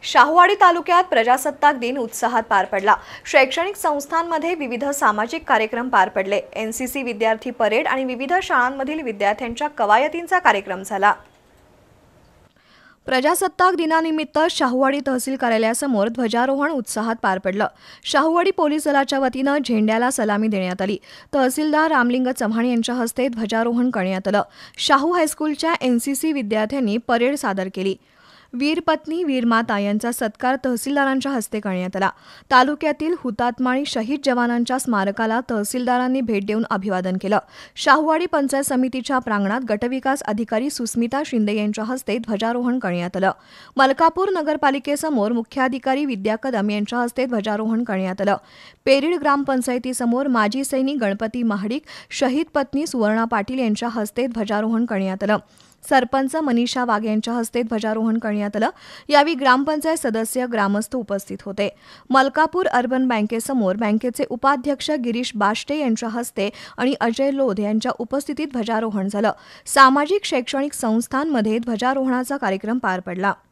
शाहूवाडी तालुक्यात प्रजासत्ताक दिन उत्साहात पार पडला। शैक्षणिक संस्थांमध्ये विविध सामाजिक कार्यक्रम पार पडले। एनसीसी विद्यार्थी परेड आणि विविध शाळांमधील विद्यार्थ्यांच्या कवायतींचा कार्यक्रम झाला। प्रजासत्ताक दिनानिमित्त शाहूवाडी तहसील कार्यालयासमोर ध्वजारोहण उत्साहात पार पडलं। शाहूवाडी पोलीस दलाच्या वतीनं झेंड्याला सलामी देण्यात आली। तहसीलदार रामलिंग चव्हाण यांच्या हस्ते ध्वजारोहण करण्यात आलं। शाहू हायस्कूलच्या एनसीसी विद्यार्थ्यांनी परेड सादर केली। वीरपत्नी वीरमाता यांचा सत्कार तहसीलदारांच्या हस्ते करण्यात आला। तालुक्यातील हुतात्मा आणि शहीद जवानांच्या स्मारकाला तहसीलदारांनी भेट देऊन अभिवादन केलं। शाहूवाडी पंचायत समितीच्या प्रांगणात गटविकास अधिकारी सुस्मिता शिंदे यांच्या हस्ते ध्वजारोहण करण्यात आलं। मलकापूर नगरपालिकेसमोर मुख्याधिकारी विद्या कदम यांच्या हस्ते ध्वजारोहण करण्यात आलं। पेरीड ग्रामपंचायतीसमोर माजी सैनिक गणपती महाडिक, शहीद पत्नी सुवर्णा पाटील यांच्या हस्ते ध्वजारोहण करण्यात आलं। सरपंच मनीषा वाघ यांच्या हस्ते ध्वजारोहण करण्यात आलं। यावेळी ग्रामपंचायत सदस्य ग्रामस्थ उपस्थित होते। मलकापूर अर्बन बँकेसमोर बँकेचे उपाध्यक्ष गिरीश बाष्टे यांच्या हस्ते आणि अजय लोध यांच्या उपस्थितीत ध्वजारोहण झालं। सामाजिक शैक्षणिक संस्थांमध्ये ध्वजारोहणाचा कार्यक्रम पार पडला।